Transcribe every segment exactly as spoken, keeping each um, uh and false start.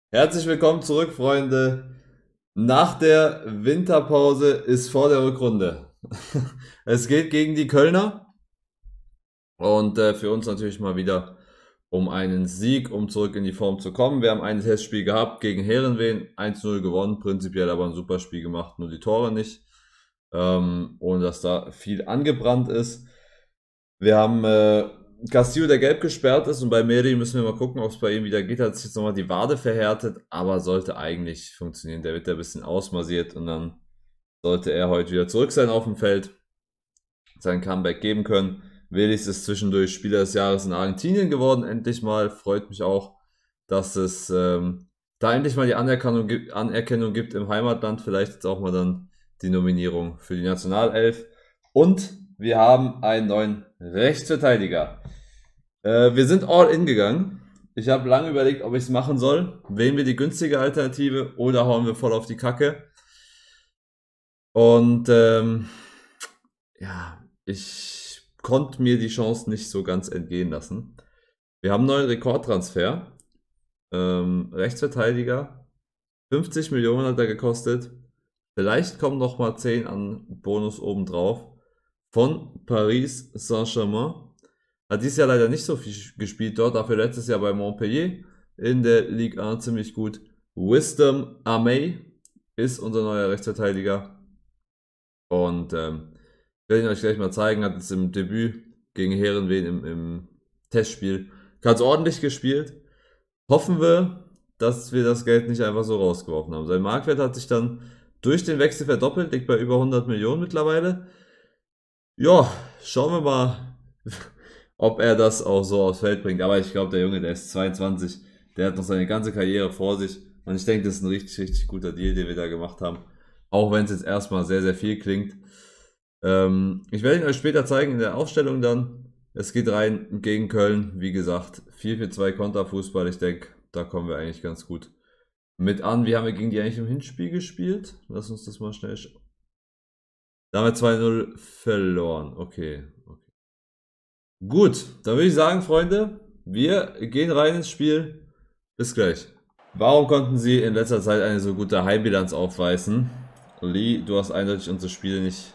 Herzlich willkommen zurück, Freunde. Nach der Winterpause ist vor der Rückrunde. Es geht gegen die Kölner und äh, für uns natürlich mal wieder um einen Sieg, um zurück in die Form zu kommen. Wir haben ein Testspiel gehabt gegen Heerenveen, eins zu null gewonnen, prinzipiell aber ein super Spiel gemacht, nur die Tore nicht. Ähm, ohne dass da viel angebrannt ist. Wir haben äh, Castillo, der gelb gesperrt ist, und bei Meri müssen wir mal gucken, ob es bei ihm wieder geht. Hat sich jetzt nochmal die Wade verhärtet, aber sollte eigentlich funktionieren. Der wird ja ein bisschen ausmassiert und dann sollte er heute wieder zurück sein auf dem Feld, sein Comeback geben können. Willis ist zwischendurch Spieler des Jahres in Argentinien geworden, endlich mal. Freut mich auch, dass es ähm, da endlich mal die Anerkennung gibt, Anerkennung gibt im Heimatland. Vielleicht jetzt auch mal dann die Nominierung für die Nationalelf. Und wir haben einen neuen Rechtsverteidiger. Äh, wir sind all in gegangen. Ich habe lange überlegt, ob ich es machen soll. Wählen wir die günstige Alternative oder hauen wir voll auf die Kacke? Und ähm, ja, ich konnte mir die Chance nicht so ganz entgehen lassen. Wir haben einen neuen Rekordtransfer. Ähm, Rechtsverteidiger. fünfzig Millionen hat er gekostet. Vielleicht kommen noch mal zehn an Bonus obendrauf. Von Paris Saint-Germain. Hat dieses Jahr leider nicht so viel gespielt dort, dafür letztes Jahr bei Montpellier in der Ligue eins ziemlich gut. Wisdom Amey ist unser neuer Rechtsverteidiger. Und ähm, werde ich euch gleich mal zeigen, hat jetzt im Debüt gegen Heerenveen im, im Testspiel ganz ordentlich gespielt. Hoffen wir, dass wir das Geld nicht einfach so rausgeworfen haben. Sein Marktwert hat sich dann durch den Wechsel verdoppelt, liegt bei über hundert Millionen mittlerweile. Ja, schauen wir mal, ob er das auch so aufs Feld bringt. Aber ich glaube, der Junge, der ist zweiundzwanzig, der hat noch seine ganze Karriere vor sich. Und ich denke, das ist ein richtig, richtig guter Deal, den wir da gemacht haben. Auch wenn es jetzt erstmal sehr, sehr viel klingt. Ähm, ich werde ihn euch später zeigen in der Aufstellung dann. Es geht rein gegen Köln. Wie gesagt, vier vier zwei Konterfußball. Ich denke, da kommen wir eigentlich ganz gut mit an. Wie haben wir gegen die eigentlich im Hinspiel gespielt? Lass uns das mal schnell. sch- Da haben wir zwei null verloren. Okay, okay. Gut, dann würde ich sagen, Freunde, wir gehen rein ins Spiel. Bis gleich. Warum konnten Sie in letzter Zeit eine so gute Heimbilanz aufweisen? Lee, du hast eindeutig unsere Spiele nicht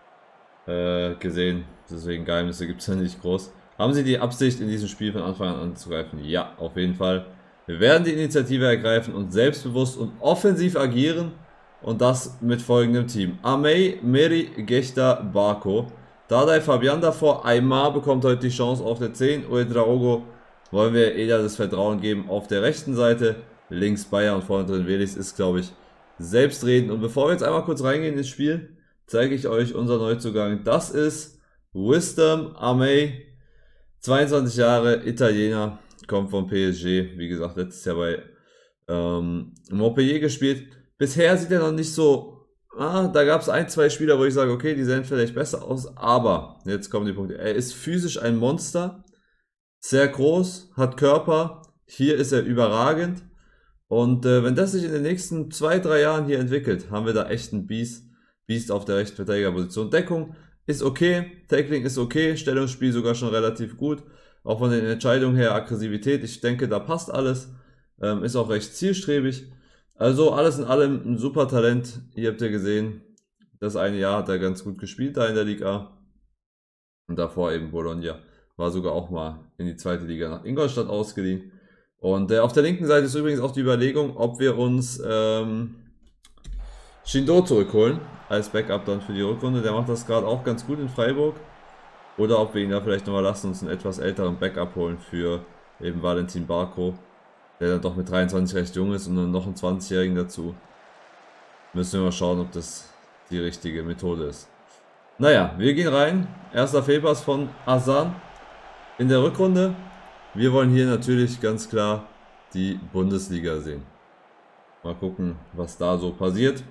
äh, gesehen. Deswegen Geheimnisse gibt es ja nicht groß. Haben Sie die Absicht, in diesem Spiel von Anfang an anzugreifen? Ja, auf jeden Fall. Wir werden die Initiative ergreifen und selbstbewusst und offensiv agieren. Und das mit folgendem Team. Amey, Meri, Gechter, Barco. Dardai, Fabian davor. Aymar bekommt heute die Chance auf der zehn. Uedraogo wollen wir eher das Vertrauen geben auf der rechten Seite. Links Bayer und vorne drin Velis ist, glaube ich, selbstredend. Und bevor wir jetzt einmal kurz reingehen ins Spiel, zeige ich euch unser Neuzugang. Das ist Wisdom Amey, zweiundzwanzig Jahre, Italiener, kommt vom P S G. Wie gesagt, letztes Jahr bei ähm, Montpellier gespielt. Bisher sieht er noch nicht so. Ah, da gab es ein, zwei Spieler, wo ich sage, okay, die sehen vielleicht besser aus. Aber, jetzt kommen die Punkte. Er ist physisch ein Monster. Sehr groß, hat Körper. Hier ist er überragend. Und äh, wenn das sich in den nächsten zwei, drei Jahren hier entwickelt, haben wir da echt einen Biest, Biest auf der Rechtsverteidigerposition. Deckung ist okay, Tackling ist okay, Stellungsspiel sogar schon relativ gut. Auch von den Entscheidungen her, Aggressivität, ich denke, da passt alles. Ähm, ist auch recht zielstrebig. Also alles in allem ein super Talent. Ihr habt ja gesehen, das eine Jahr hat er ganz gut gespielt da in der Liga A. Und davor eben Bologna. War sogar auch mal in die zweite Liga nach Ingolstadt ausgeliehen. Und äh, auf der linken Seite ist übrigens auch die Überlegung, ob wir uns ähm, Shindo zurückholen als Backup dann für die Rückrunde. Der macht das gerade auch ganz gut in Freiburg. Oder ob wir ihn da vielleicht nochmal lassen, uns einen etwas älteren Backup holen für eben Valentin Barco, der dann doch mit dreiundzwanzig recht jung ist und dann noch einen zwanzigjährigen dazu. Müssen wir mal schauen, ob das die richtige Methode ist. Naja, wir gehen rein. Erster Fehlpass von Asan in der Rückrunde. Wir wollen hier natürlich ganz klar die Bundesliga sehen. Mal gucken, was da so passiert.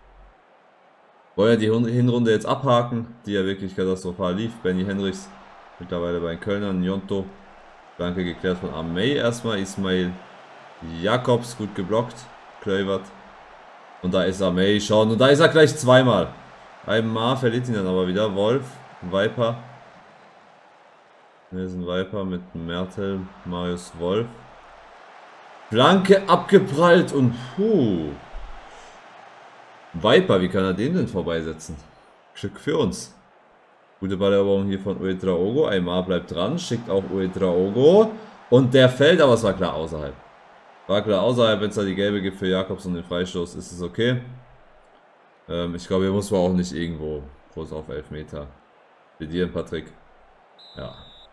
Wollen ja die Hinrunde jetzt abhaken, die ja wirklich katastrophal lief. Benny Henrichs mittlerweile bei den Kölnern. Njonto, Danke geklärt von Amey erstmal. Ismail Jakobs, gut geblockt. Kluivert. Und da ist Amey schon. Und da ist er gleich zweimal. Aymar verliert ihn dann aber wieder. Wolf, Viper. Hier ist ein Viper mit Mertel, Marius Wolf. Flanke abgeprallt und puh. Viper, wie kann er den denn vorbeisetzen? Glück für uns. Gute Balleroberung hier von Ouedraogo. Aimar bleibt dran, schickt auch Ouedraogo. Und der fällt, aber es war klar außerhalb. War klar außerhalb, wenn es da die gelbe gibt für Jakobs und den Freistoß, ist es okay. Ähm, ich glaube, hier muss man auch nicht irgendwo groß auf Elfmeter plädieren, Patrick. Ja.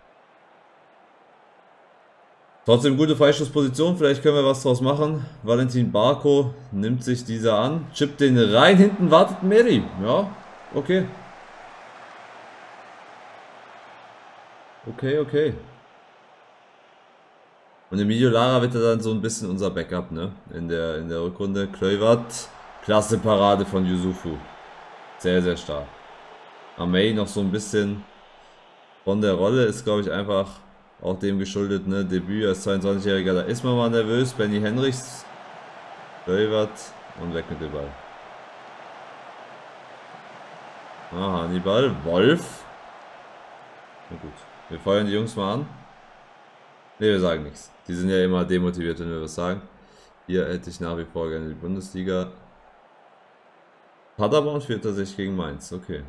Trotzdem gute Freistoßposition, vielleicht können wir was draus machen. Valentin Barco nimmt sich dieser an, chippt den rein, hinten wartet Meri. Ja, okay. Okay, okay. Und Emilio Lara wird dann so ein bisschen unser Backup, ne? In der, in der Rückrunde. Kluivert, klasse Parade von Yusufu. Sehr, sehr stark. Amey noch so ein bisschen von der Rolle, ist glaube ich einfach auch dem geschuldet, ne? Debüt als zweiundzwanzigjähriger, da ist man mal nervös. Benny Henrichs, Kluivert und weg mit dem Ball. Ah, Hannibal, Wolf. Na gut, wir feuern die Jungs mal an. Ne, wir sagen nichts. Die sind ja immer demotiviert, wenn wir was sagen. Hier hätte ich nach wie vor gerne die Bundesliga. Paderborn führt er sich gegen Mainz, okay.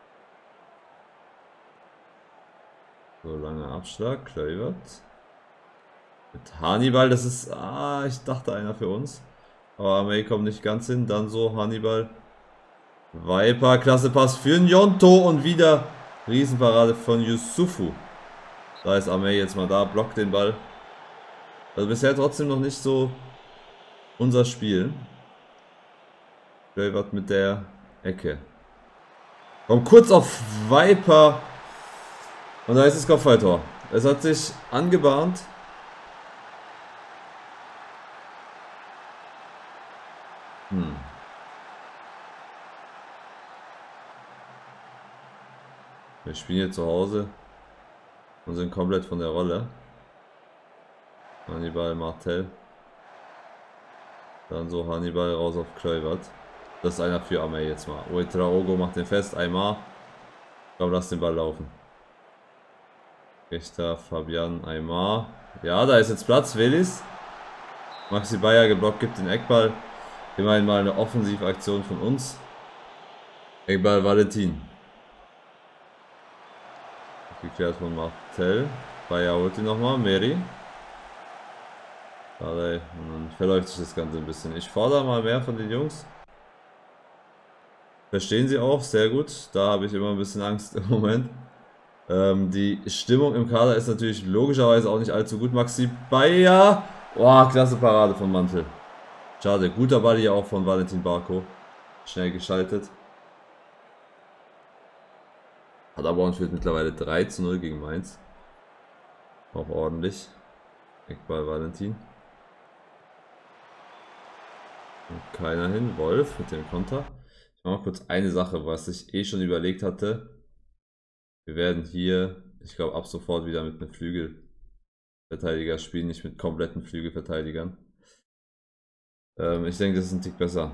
So, langer Abschlag, Kluivert. Mit Hannibal, das ist, ah, ich dachte einer für uns. Aber Amey kommt nicht ganz hin, dann so Hannibal. Viper, klasse Pass für Gnonto und wieder Riesenparade von Yusufu. Da ist Amey jetzt mal da, blockt den Ball. Also bisher trotzdem noch nicht so unser Spiel. Kluivert mit der Ecke. Kommt kurz auf Viper. Und da ist das Kopfballtor. Es hat sich angebahnt. Hm. Wir spielen hier zu Hause und sind komplett von der Rolle. Hannibal, Martel. Dann so Hannibal raus auf Kluivert. Das ist einer für Amey jetzt mal. Ouedraogo macht den fest. Aimar. Komm, lass den Ball laufen. Rechter Fabian Aimar. Ja, da ist jetzt Platz. Willis. Maxi Bayer geblockt, gibt den Eckball. Immerhin mal eine Offensivaktion von uns. Eckball Valentin. Geklärt von Martel. Bayer holt ihn nochmal. Meri. Und dann verläuft sich das Ganze ein bisschen. Ich fordere mal mehr von den Jungs. Verstehen sie auch, sehr gut. Da habe ich immer ein bisschen Angst im Moment. Ähm, die Stimmung im Kader ist natürlich logischerweise auch nicht allzu gut. Maxi Bayer. Boah, klasse Parade von Mantel. Schade, guter Ball hier auch von Valentin Barco. Schnell geschaltet. Paderborn führt mittlerweile drei zu null gegen Mainz. Auch ordentlich. Eckball Valentin. Und keiner hin. Wolf mit dem Konter. Ich mache mal kurz eine Sache, was ich eh schon überlegt hatte. Wir werden hier, ich glaube, ab sofort wieder mit einem Flügelverteidiger spielen, nicht mit kompletten Flügelverteidigern. Ähm, ich denke, das ist ein Tick besser.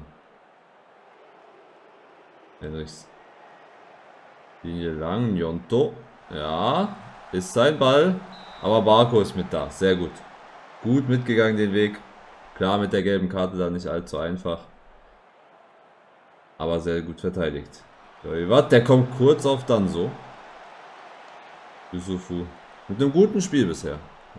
Henrichs. Linie lang, Gnonto. Ja, ist sein Ball. Aber Barco ist mit da. Sehr gut. Gut mitgegangen den Weg. Klar, mit der gelben Karte dann nicht allzu einfach. Aber sehr gut verteidigt. Der kommt kurz auf dann so. Yusufu. Mit einem guten Spiel bisher.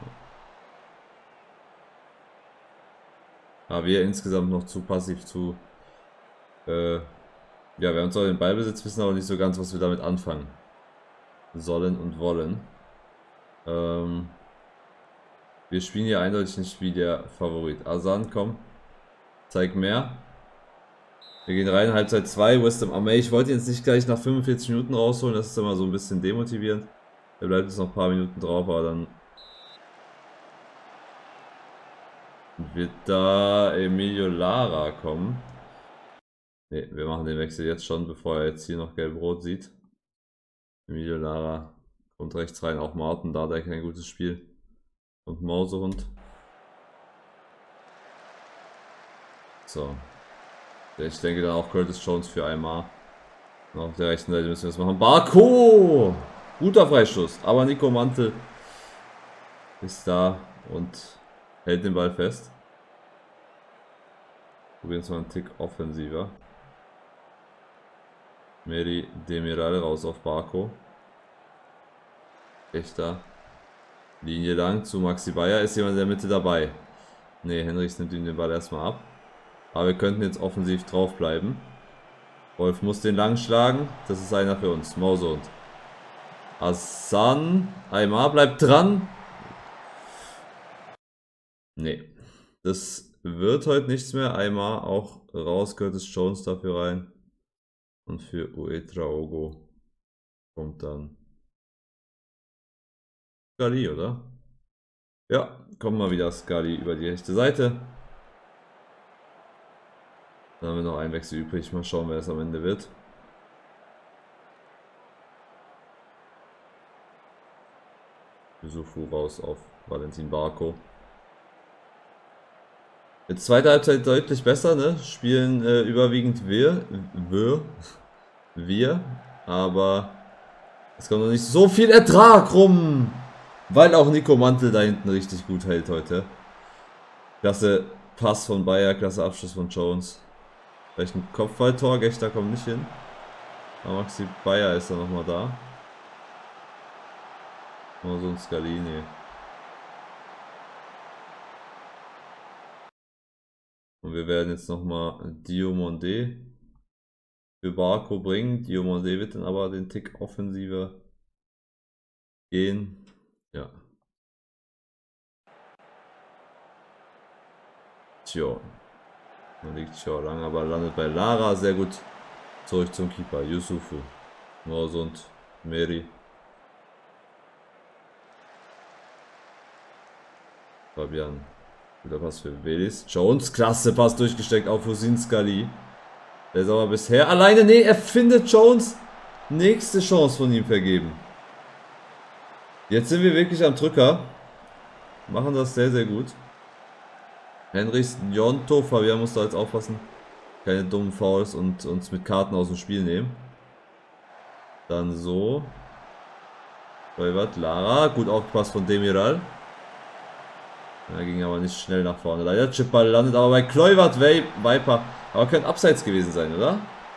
Aber wir insgesamt noch zu passiv, zu... Äh, ja, wir haben zwar den Ballbesitz, wissen aber nicht so ganz, was wir damit anfangen sollen und wollen. Ähm, wir spielen hier eindeutig nicht wie der Favorit. Asan, komm. Zeig mehr. Wir gehen rein, Halbzeit zwei. West Ham Amey. Ich wollte jetzt nicht gleich nach fünfundvierzig Minuten rausholen, das ist immer so ein bisschen demotivierend. Er bleibt jetzt noch ein paar Minuten drauf, aber dann wird da Emilio Lara kommen. Ne, wir machen den Wechsel jetzt schon, bevor er jetzt hier noch gelb-rot sieht. Emilio Lara kommt rechts rein, auch Martin, da hat er kein gutes Spiel. Und Mausehund. So. Ich denke dann auch Curtis Jones für Aimar. Und auf der rechten Seite müssen wir es machen. Barco! Guter Freistoß, aber Nico Mantel ist da und hält den Ball fest. Probieren es mal einen Tick offensiver. Meri Demiral raus auf Barco. Echter. Linie lang zu Maxi Bayer. Ist jemand in der Mitte dabei? Ne, Henrichs nimmt ihm den Ball erstmal ab. Aber wir könnten jetzt offensiv drauf bleiben. Wolf muss den lang schlagen. Das ist einer für uns. Mausund. Hassan. Aymar bleibt dran. Ne. Das wird heute nichts mehr. Aymar auch raus. Curtis Jones dafür rein. Und für Uetraogo kommt dann Scali, oder? Ja, kommt mal wieder Scali über die rechte Seite. Dann haben wir noch einen Wechsel übrig. Mal schauen, wer es am Ende wird. Yusufu raus auf Valentin Barco. Jetzt zweite Halbzeit deutlich besser, ne? Spielen äh, überwiegend wir, wir, wir, aber es kommt noch nicht so viel Ertrag rum, weil auch Nico Mantel da hinten richtig gut hält heute. Klasse Pass von Bayer, klasse Abschluss von Jones. Vielleicht ein Kopfballtor, Gechter kommt nicht hin. Aber Maxi Bayer ist dann nochmal da. Oh, so ein Scalini. Und wir werden jetzt nochmal Diomande für Barco bringen. Diomande wird dann aber den Tick offensiver gehen. Ja. Tja. Da liegt Tja lang, aber landet bei Lara. Sehr gut. Zurück zum Keeper. Yusufu. Norsund. Meri. Fabian. Guter Pass für Velis. Jones. Klasse Pass durchgesteckt auf Husin Scali. Der ist aber bisher alleine. Ne, er findet Jones. Nächste Chance von ihm vergeben. Jetzt sind wir wirklich am Drücker. Machen das sehr, sehr gut. Henrichs, Jonto, Fabian muss da jetzt aufpassen. Keine dummen Fouls und uns mit Karten aus dem Spiel nehmen. Dann so. Kolbert, Lara. Gut aufgepasst von Demiral. Er ging aber nicht schnell nach vorne. Leider Chipball landet aber bei Kluivert, Viper. Aber könnte abseits gewesen sein, oder?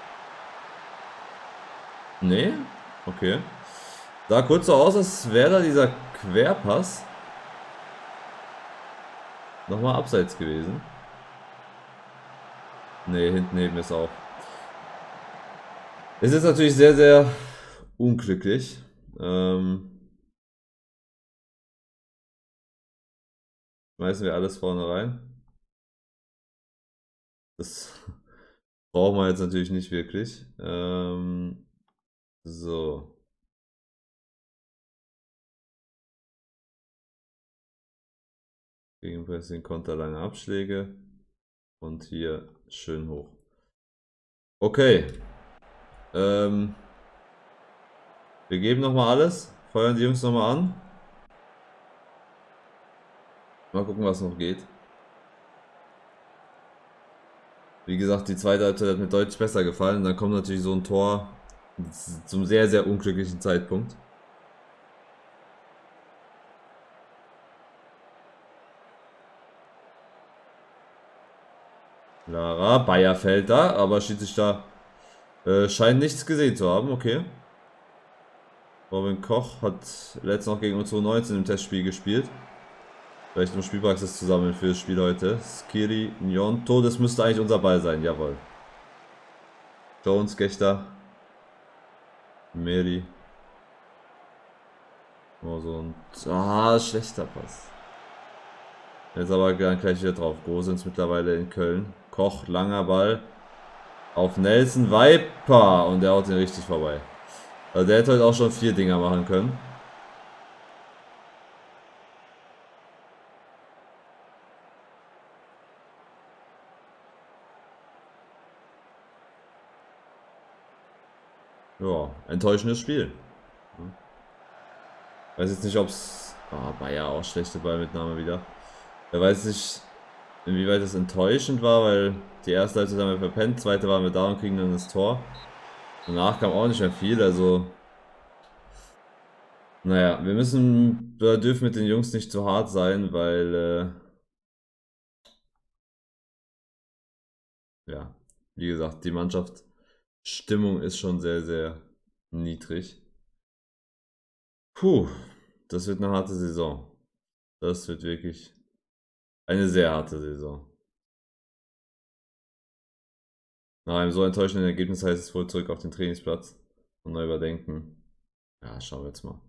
Nee? Okay. Sah kurz so aus, als wäre da dieser Querpass nochmal abseits gewesen. Ne, hinten neben ist auch. Es ist natürlich sehr, sehr unglücklich. Ähm Schmeißen wir alles vorne rein. Das brauchen wir jetzt natürlich nicht wirklich. Ähm so. Gegenpressing, Konter, lange Abschläge. Und hier schön hoch. Okay. Ähm wir geben nochmal alles. Feuern die Jungs nochmal an. Mal gucken, was noch geht. Wie gesagt, die zweite Halbzeit hat mir deutlich besser gefallen. Dann kommt natürlich so ein Tor zum sehr, sehr unglücklichen Zeitpunkt. Lara, Bayer fällt da, aber Schiedsrichter äh, scheint nichts gesehen zu haben. Okay. Robin Koch hat letztens noch gegen uns U neunzehn im Testspiel gespielt. Vielleicht um Spielpraxis zu sammeln für das Spiel heute. Skiri, Nyonto, das müsste eigentlich unser Ball sein, jawohl. Jones, Gechter. Meri. Oh, so ein... Ah, schlechter Pass. Jetzt aber gleich wieder drauf. Gosens mittlerweile in Köln. Koch, langer Ball. Auf Nelson Viper. Und der haut ihn richtig vorbei. Also der hätte heute auch schon vier Dinger machen können. Ja, enttäuschendes Spiel. Weiß jetzt nicht, ob es... Ah, Bayer auch schlechte Ballmitnahme wieder. Er weiß nicht, inwieweit es enttäuschend war, weil die erste Halbzeit haben wir verpennt, zweite waren wir da und kriegen dann das Tor. Danach kam auch nicht mehr viel, also... Naja, wir müssen, wir dürfen mit den Jungs nicht zu hart sein, weil... Äh, ja, wie gesagt, die Mannschaftsstimmung ist schon sehr, sehr niedrig. Puh, das wird eine harte Saison. Das wird wirklich eine sehr harte Saison. Nach einem so enttäuschenden Ergebnis heißt es wohl zurück auf den Trainingsplatz und neu überdenken. Ja, schauen wir jetzt mal.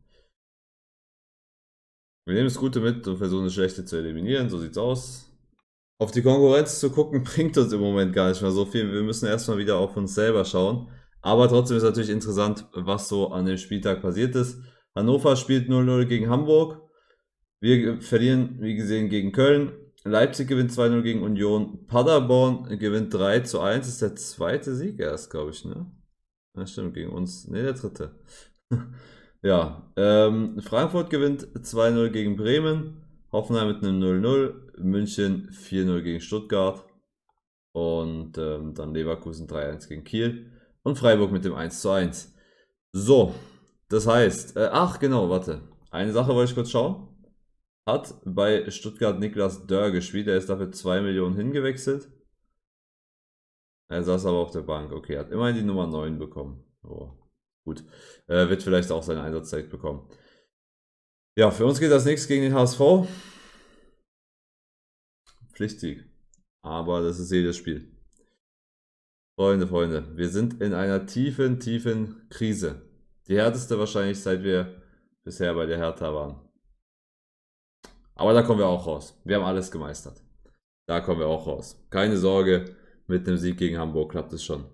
Wir nehmen das Gute mit und versuchen das Schlechte zu eliminieren, so sieht's aus. Auf die Konkurrenz zu gucken bringt uns im Moment gar nicht mehr so viel. Wir müssen erstmal wieder auf uns selber schauen. Aber trotzdem ist natürlich interessant, was so an dem Spieltag passiert ist. Hannover spielt null null gegen Hamburg. Wir verlieren, wie gesehen, gegen Köln. Leipzig gewinnt zwei null gegen Union. Paderborn gewinnt drei zu eins. Das ist der zweite Sieg erst, glaube ich, ne? Ja, stimmt, gegen uns. Ne, der dritte. Ja, ähm, Frankfurt gewinnt zwei null gegen Bremen. Hoffenheim mit einem null null. München vier null gegen Stuttgart. Und ähm, dann Leverkusen drei eins gegen Kiel. Und Freiburg mit dem eins zu eins. So, das heißt, äh, ach genau, warte. Eine Sache wollte ich kurz schauen. Hat bei Stuttgart Niklas Dörr gespielt. Er ist dafür zwei Millionen hingewechselt. Er saß aber auf der Bank. Okay, hat immerhin die Nummer neun bekommen. Oh, gut. Äh, wird vielleicht auch seine Einsatzzeit bekommen. Ja, für uns geht das nichts gegen den H S V. Pflichtsieg. Aber das ist jedes Spiel. Freunde, Freunde, wir sind in einer tiefen, tiefen Krise. Die härteste wahrscheinlich, seit wir bisher bei der Hertha waren. Aber da kommen wir auch raus. Wir haben alles gemeistert. Da kommen wir auch raus. Keine Sorge, mit einem Sieg gegen Hamburg klappt es schon.